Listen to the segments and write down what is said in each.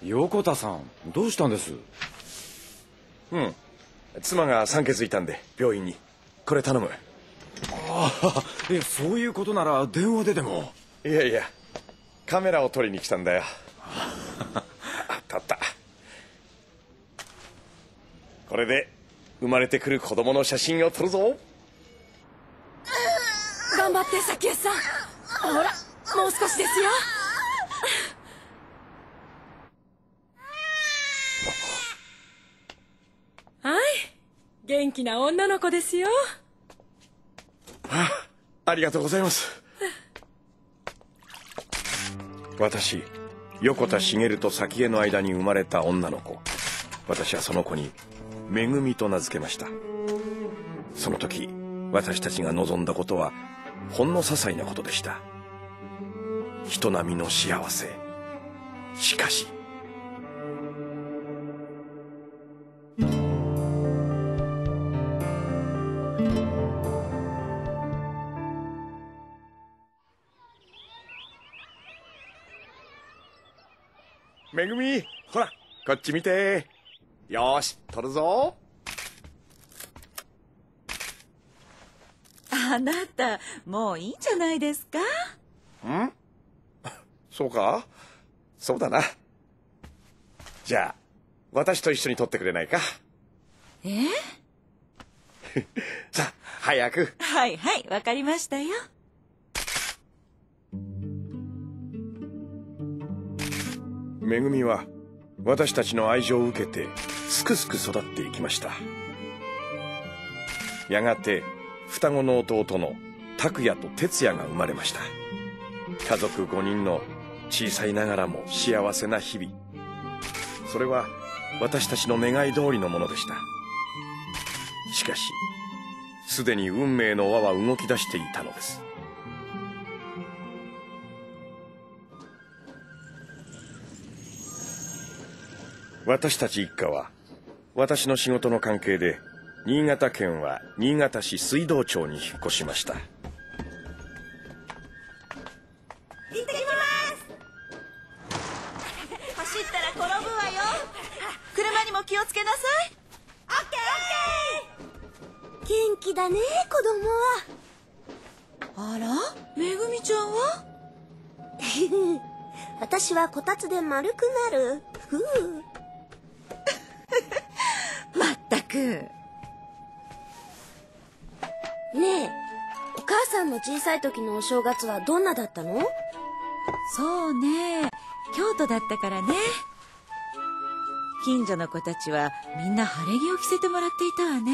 横田さん、どうしたんです？ 妻が酸欠いたんで病院に。これ頼む。 ああ、そういうことなら電話ででも。 いやいや、カメラを撮りに来たんだよ。あった。これで生まれてくる子供の写真を撮るぞ。 頑張って早紀江さん。ほら、もう少しですよ。はい、元気な女の子ですよ。 ありがとうございます。私、横田茂と早紀江の間に生まれた女の子。私はその子にめぐみと名付けました。その時私たちが望んだことはほんの些細なことでした。人並みの幸せ。しかしめぐみ、ほらこっち見て。よし、撮るぞ。 あなたもういいんじゃないですか？ そうか？そうだな。じゃあ私と一緒に撮ってくれないか？さあ早く。 はいはい、わかりましたよ。 めぐみは私たちの愛情を受けてすくすく育っていきました。やがて双子の弟の拓也と哲也が生まれました。家族5人の小さいながらも幸せな日々。それは私たちの願い通りのものでした。しかしすでに運命の輪は動き出していたのです。私たち一家は私の仕事の関係で新潟県は新潟市水道町に引っ越しました。 行ってきます。 走ったら転ぶわよ。車にも気をつけなさい。 オッケー。元気だね、子供は。 あら、めぐみちゃんは？ 私はこたつで丸くなる。 まったく。 ねえ、お母さんの小さい時のお正月はどんなだったの？ そうね、京都だったからね。近所の子たちはみんな晴れ着を着せてもらっていたわね。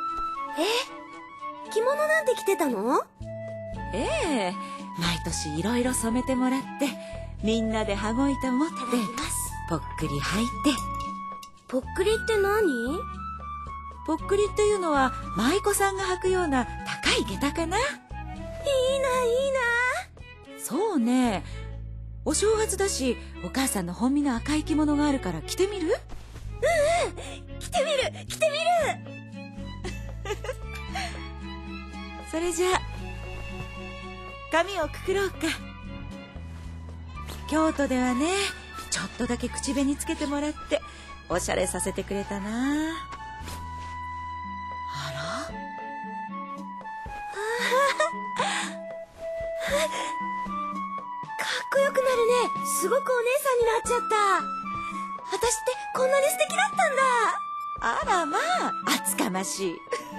着物なんて着てたの？ ええ、毎年いろいろ染めてもらってみんなで羽子板持ってぽっくり履いて。 ぽっくりって何？ ぽっくりっていうのは舞妓さんが履くような高い下駄かな。いいな。 そうね、お正月だしお母さんの本身の赤い着物があるから着てみる？ 着てみる。 それじゃあ髪をくくろうか。京都ではね、ちょっとだけ口紅つけてもらっておしゃれさせてくれたな。あら、 かっこよくなるね。すごくお姉さんになっちゃった。私ってこんなに素敵だったんだ。 あらまあ、厚かましい。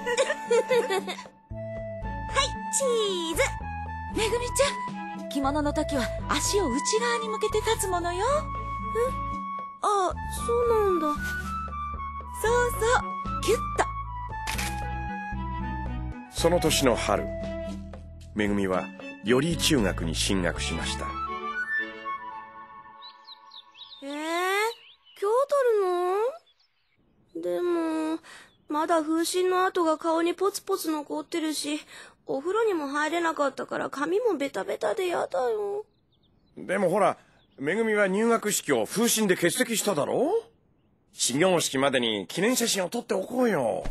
チーズ。 めぐみちゃん、着物の時は足を内側に向けて立つものよ。 あ、そうなんだ。 そうそう、キュッと。 その年の春、めぐみは寄居中学に進学しました。 今日撮るの？でもまだ風疹の跡が顔にポツポツ残ってるし、お風呂にも入れなかったから髪もベタベタでやだよ。 でもほら、めぐみは入学式を風疹で欠席しただろう？始業式までに記念写真を撮っておこうよ。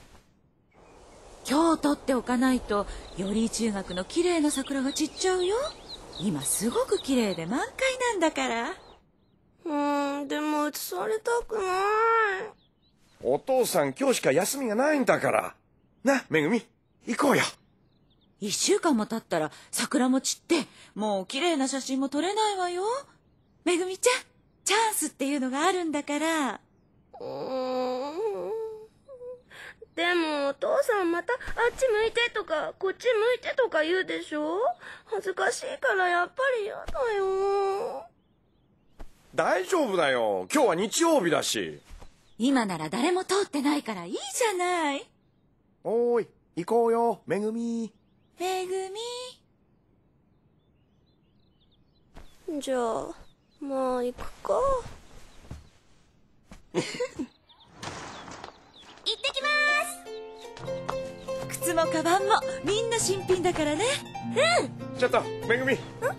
今日撮っておかないと寄居中学の綺麗な桜が散っちゃうよ。今すごく綺麗で満開なんだから。 でも映されたくない。 お父さん今日しか休みがないんだから。な、めぐみ、行こうよ。 1週間も経ったら桜も散って、もう綺麗な写真も撮れないわよ。めぐみちゃん、チャンスっていうのがあるんだから。 でもお父さんまたあっち向いてとかこっち向いてとか言うでしょ。恥ずかしいからやっぱり嫌だよ。 大丈夫だよ。今日は日曜日だし。 今なら誰も通ってないからいいじゃない。 おーい、行こうよ、めぐみ。 めぐみ。 じゃあまあ行くか。行ってきます。 靴もカバンもみんな新品だからね。 ちょっとめぐみ、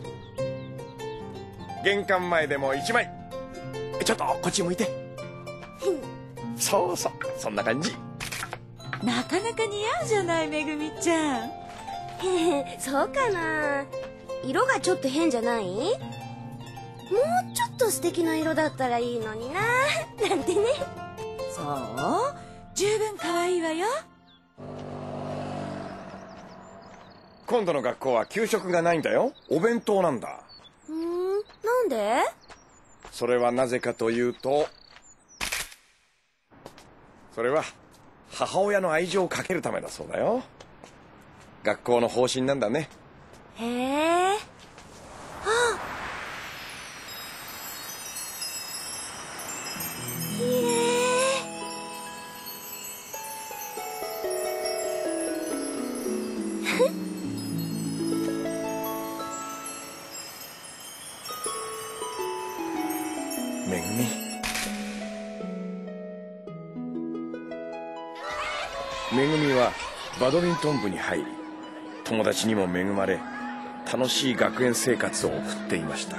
玄関前でも一枚。ちょっとこっち向いて。そうそう、そんな感じ。 なかなか似合うじゃない、めぐみちゃん。 そうかな。色がちょっと変じゃない？もうちょっと素敵な色だったらいいのにな、なんてね。 そう、十分可愛いわよ。 今度の学校は給食がないんだよ。お弁当なんだ。 なんで？ それはなぜかというと、それは母親の愛情をかけるためだそうだよ。学校の方針なんだね。 へえ。きれい。 めぐみ、めぐみはバドミントン部に入り、友達にも恵まれ、楽しい学園生活を送っていました。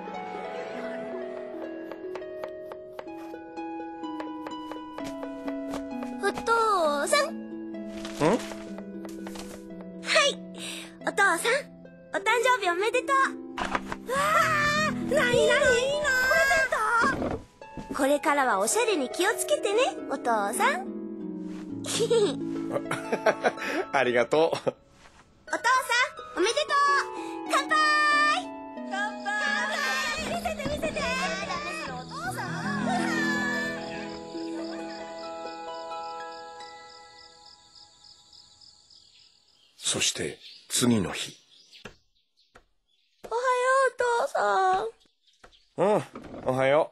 お父さん。はい、お父さん、お誕生日おめでとう。わあ、なになに？プレゼント？これからはおしゃれに気をつけてね、お父さん。 ありがとう。 お父さん、おめでとう。乾杯。乾杯。見せて見せて。お父さん。 そして次の日。 おはよう、お父さん。 おはよう。 よこ、おはよ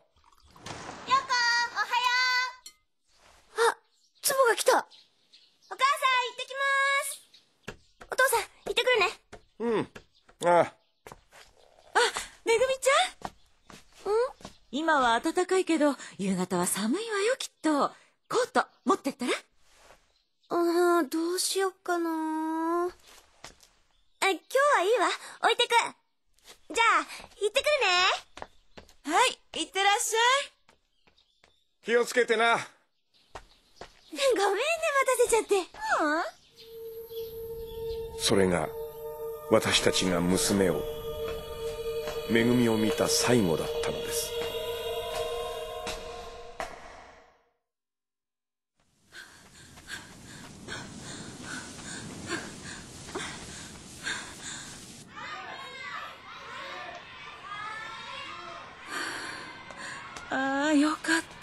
う。あ、ツボが来た。お母さん、行ってきます。お父さん、行ってくるね。 ああ。 あ、めぐみちゃん。今は暖かいけど、夕方は寒いわよ、きっと。コート、持ってったら？ どうしよっかな。今日はいいわ。置いてく。じゃあ、行ってくるね。 はい、いってらっし気をつけてな。 ごめんね、待たせちゃって。 それが私たちが娘を、めぐみを見た最後だったのです。 ああ、よかった。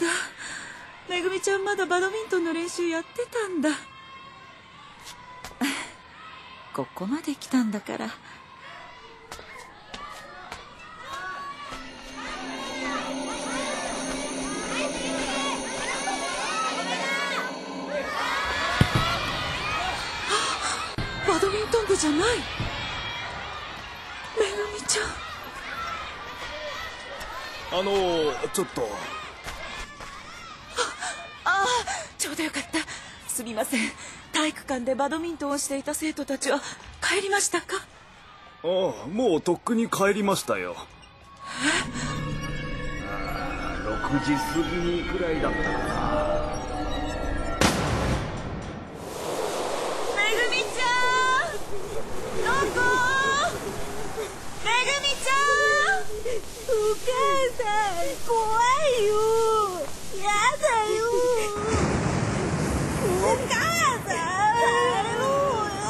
めぐみちゃんまだバドミントンの練習やってたんだ。ここまで来たんだから。バドミントン部じゃない。めぐみちゃん。 ちょっと。 ああ、ちょうどよかった。すみません。体育館でバドミントンをしていた生徒たちは帰りましたか？ ああ、もうとっくに帰りましたよ。6時過ぎにくらいだったかな。 めぐみちゃん、どこ？めぐみちゃん、お母さん。 怖いよ。やだよ。お母さん。帰ろうよ。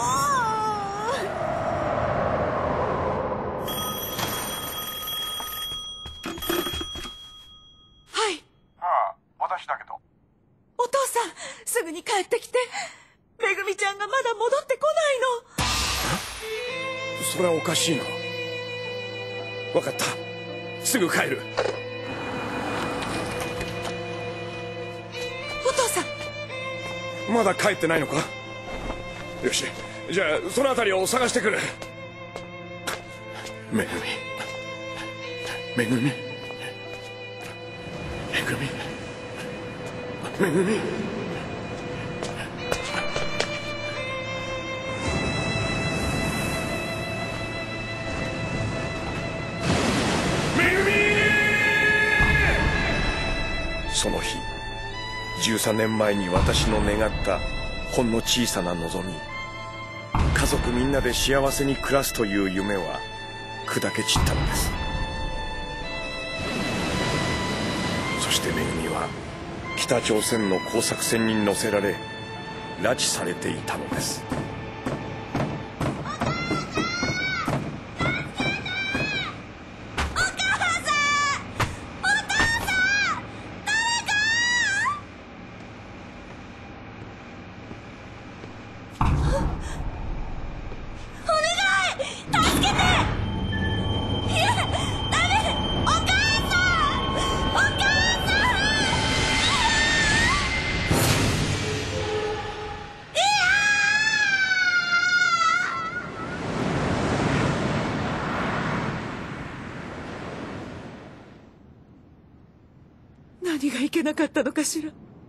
はい。 ああ、私だけど。 お父さん、すぐに帰ってきて。めぐみちゃんがまだ戻ってこないの。 それはおかしいな。分かった、すぐ帰る。 お父さん、 まだ帰ってないのか。よし、じゃあその辺りを探してくる。めぐみ、めぐみ、めぐみ、めぐみ。その日、13年前に私の願ったほんの小さな望み、家族みんなで幸せに暮らすという夢は砕け散ったのです。そしてめぐみは北朝鮮の工作船に乗せられ拉致されていたのです。 何がいけなかったのかしら。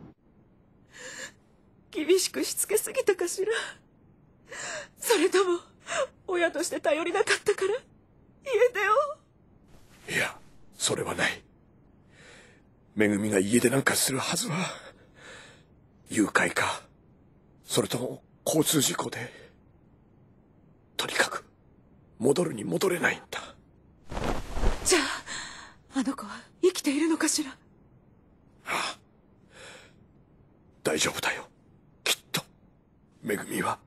厳しくしつけすぎたかしら。それとも親として頼りなかったから家出を。 いや、それはない。めぐみが家出なんかするはずは。誘拐か、それとも交通事故で。とにかく戻るに戻れないんだ。 じゃああの子は生きているのかしら。 ああ、大丈夫だよ、きっと。めぐみは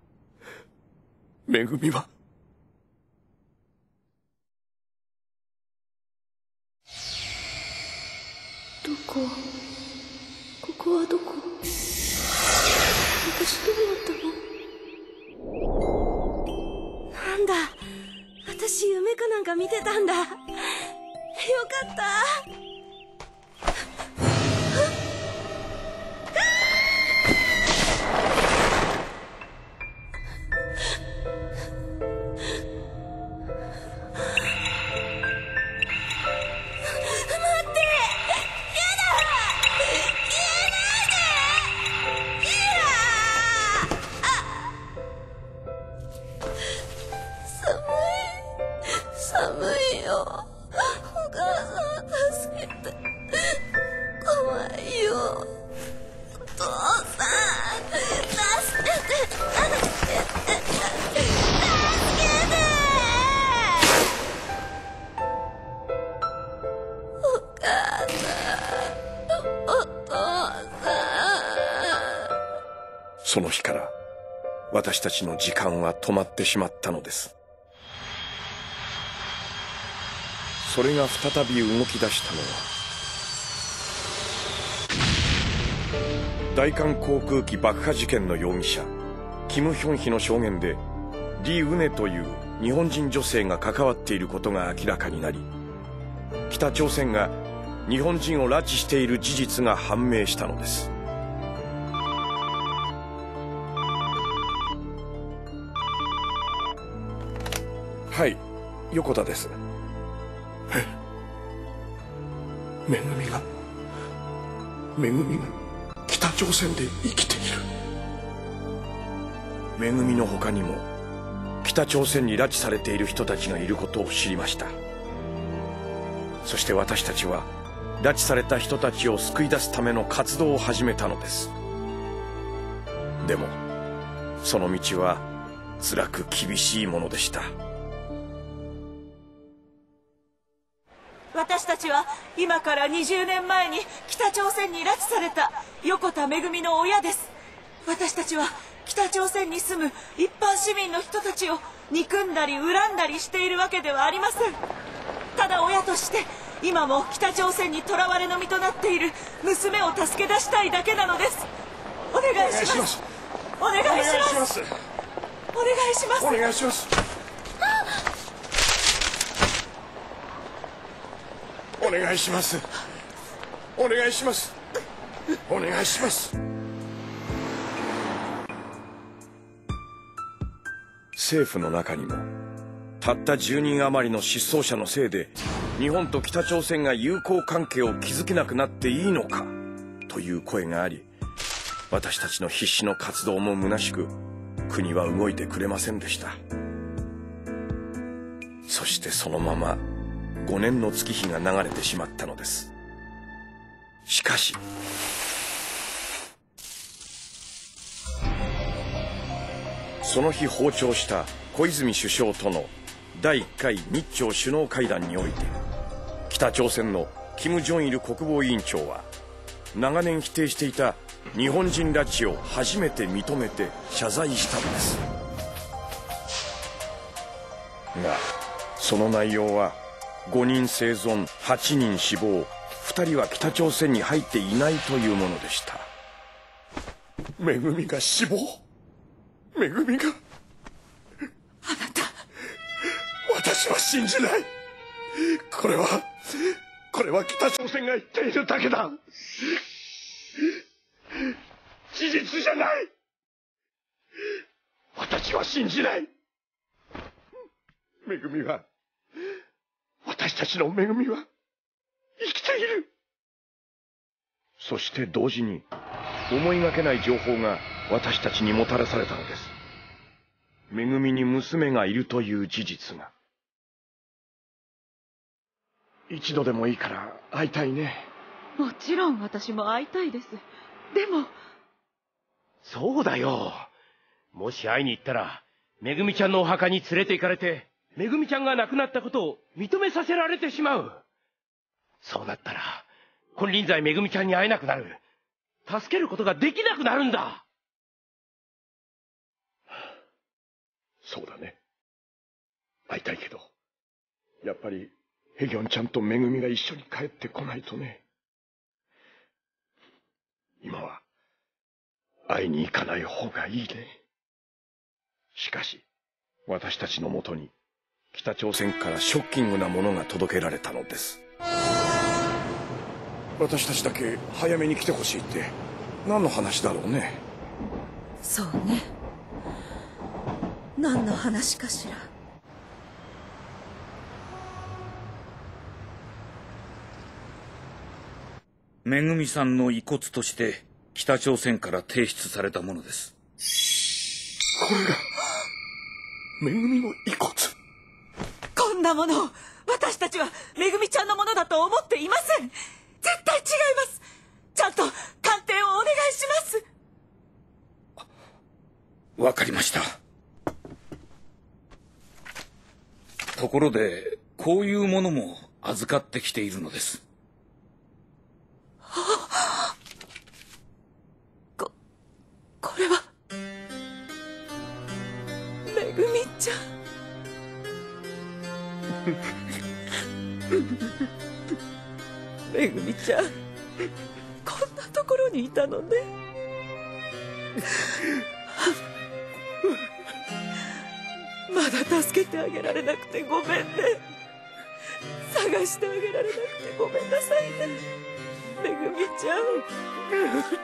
どこ？ここはどこ？私どうなったの？なんだ、私夢かなんか見てたんだ。よかった。寒いよ。お母さん助けて。怖いよ。お父さん助けて、助けて、助けて。お母さん、お父さん。 その日から私たちの時間は止まってしまったのです。それが再び動き出したのは、大韓航空機爆破事件の容疑者キム・ヒョンヒの証言で、リ・ウネという日本人女性が関わっていることが明らかになり、北朝鮮が日本人を拉致している事実が判明したのです。はい、横田です。めぐみが北朝鮮で生きている。めぐみの他にも北朝鮮に拉致されている人たちがいることを知りました。そして私たちは拉致された人たちを救い出すための活動を始めたのです。でもその道は辛く厳しいものでした。 私私たちは今から20年前に北朝鮮に拉致された横田めぐみの親です。私たちは北朝鮮に住む一般市民の人たちを憎んだり恨んだりしているわけではありません。ただ親として今も北朝鮮に囚われの身となっている娘を助け出したいだけなのです。お願いします。お願いします。お願いします。 お願いします。お願いします。お願いします。お願いします。政府の中にもたった10人余りの失踪者のせいで日本と北朝鮮が友好関係を築けなくなっていいのかという声があり、私たちの必死の活動も虚しく国は動いてくれませんでした。そしてそのまま5年の月日が流れてしまったのです。しかしその日訪朝した小泉首相との第1回日朝首脳会談において、北朝鮮の金正日国防委員長は長年否定していた日本人拉致を初めて認めて謝罪したのです。がその内容は5人生存8人死亡2人は北朝鮮に入っていないというものでした。めぐみが死亡、めぐみが。 あなた、 私は信じない。これは北朝鮮が言っているだけだ。事実じゃない。私は信じない。めぐみは、私たちのめぐみは生きている。そして同時に思いがけない情報が私たちにもたらされたのです。めぐみに娘がいるという事実が。一度でもいいから会いたいね。 もちろん私も会いたいです。でも。 そうだよ。もし会いに行ったらめぐみちゃんのお墓に連れて行かれて、めぐみちゃんが亡くなったことを認めさせられてしまう。そうなったら金輪際めぐみちゃんに会えなくなる。助けることができなくなるんだ。 そうだね。会いたいけどやっぱりヘギョンちゃんとめぐみが一緒に帰ってこないとね。今は会いに行かない方がいいね。しかし私たちのもとに北朝鮮からショッキングなものが届けられたのです。私たちだけ早めに来てほしいって何の話だろうね。 そうね。何の話かしら。 めぐみさんの遺骨として北朝鮮から提出されたものです。 これがめぐみの遺骨。 こんなものを私たちはめぐみちゃんのものだと思っていません。絶対違います。ちゃんと鑑定をお願いします。 わかりました。ところでこういうものも預かってきているのです。 これはめぐみちゃん。めぐみちゃん、こんなところにいたのね。まだ助けてあげられなくてごめんね。探してあげられなくてごめんなさいね、めぐみちゃん。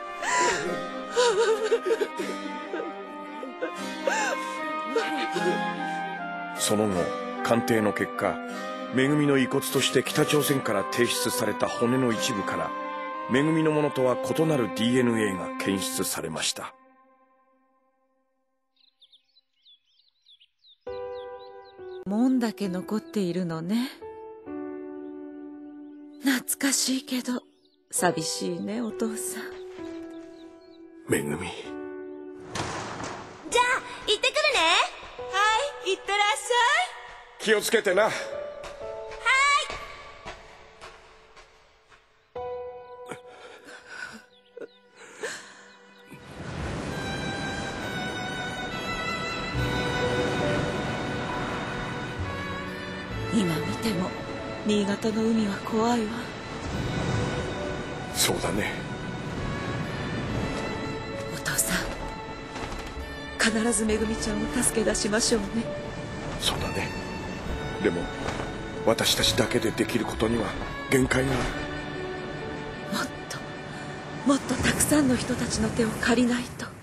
その後鑑定の結果、めぐみの遺骨として北朝鮮から提出された骨の一部からめぐみのものとは異なる DNA が検出されました。 門だけ残っているのね。懐かしいけど寂しいね、お父さん。 めぐみ。 じゃあ行ってくるね。 はい、行ってらっしゃい。 気をつけてな。 ても新潟の海は怖いわ。 そうだね。 お父さん、必ずめぐみちゃんを助け出しましょうね。 そうだね。でも私たちだけでできることには限界がある。 もっとたくさんの人たちの手を借りないと。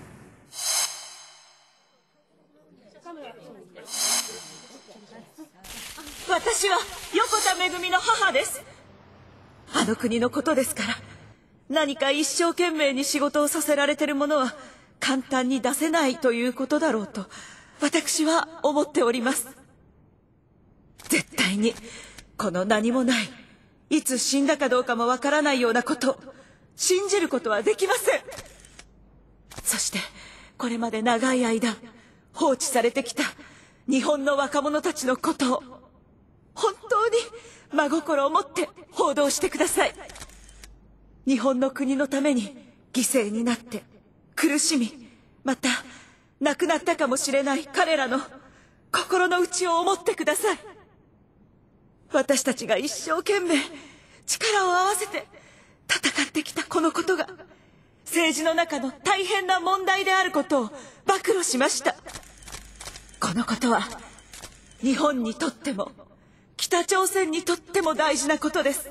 私は横田めぐみの母です。あの国のことですから、何か一生懸命に仕事をさせられてる者は簡単に出せないということだろうと私は思っております。絶対にこの何もない、いつ死んだかどうかもわからないようなことを信じることはできません。そしてこれまで長い間放置されてきた日本の若者たちのことを本当に真心を持って報道してください。日本の国のために犠牲になって苦しみ、また亡くなったかもしれない彼らの心の内を思ってください。私たちが一生懸命力を合わせて戦ってきたこのことが政治の中の大変な問題であることを暴露しました。このことは日本にとっても北朝鮮にとっても大事なことです。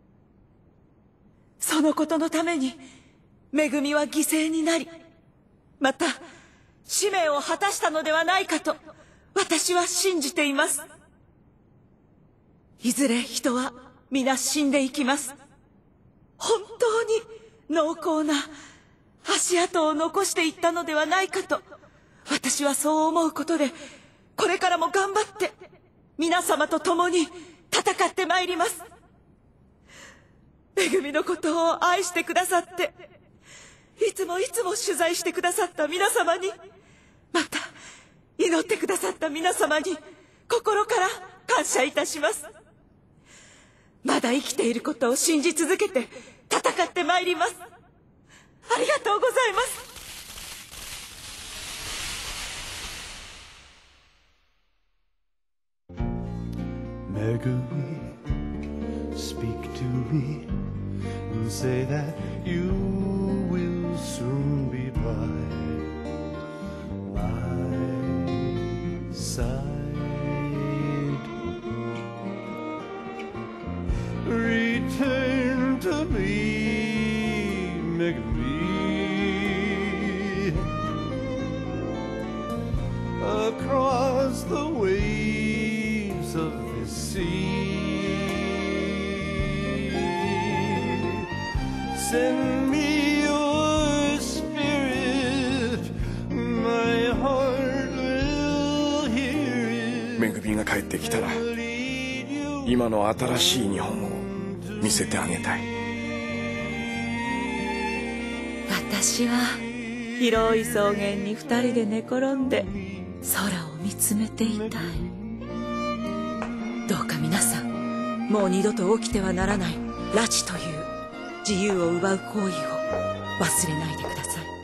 そのことのためにめぐみは犠牲になり、また使命を果たしたのではないかと私は信じています。いずれ人は皆死んでいきます。本当に濃厚な足跡を残していったのではないかと私はそう思うことで、これからも頑張って皆様と共に戦ってまいります。めぐみのことを愛してくださって、いつも取材してくださった皆様に、また祈ってくださった皆様に心から感謝いたします。まだ生きていることを信じ続けて戦ってまいります。ありがとうございます。 Megumi, speak to me and say that you will soon be by my side. Return to me, Megumi, across the waves of the sea. Send me your spirit, my heart will hear it. めぐみが帰ってきたら今の新しい日本を見せてあげたい。 私は広い草原に二人で寝転んで空を見つめていたい。どうか皆さん、もう二度と起きてはならない拉致という自由を奪う行為を忘れないでください。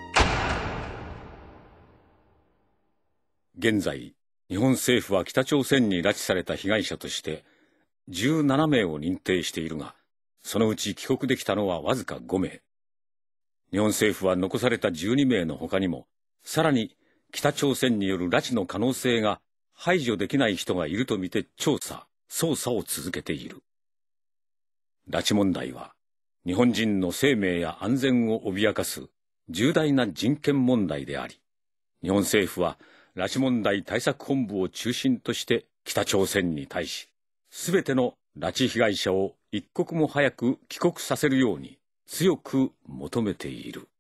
現在、日本政府は北朝鮮に拉致された被害者として17名を認定しているが、そのうち帰国できたのはわずか5名。日本政府は残された12名の他にも、さらに北朝鮮による拉致の可能性が排除できない人がいるとみて調査・捜査を続けている。拉致問題は、日本人の生命や安全を脅かす重大な人権問題であり、日本政府は拉致問題対策本部を中心として北朝鮮に対し、すべての拉致被害者を一刻も早く帰国させるように強く求めている。